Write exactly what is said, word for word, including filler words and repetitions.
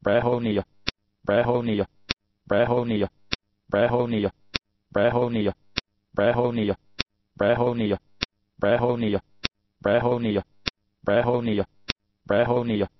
Brehonia, Brehonia, Brehonia, Brehonia, Brehonia, Brehonia, Brehonia, Brehonia, Brehonia, Brehonia, Brehonia,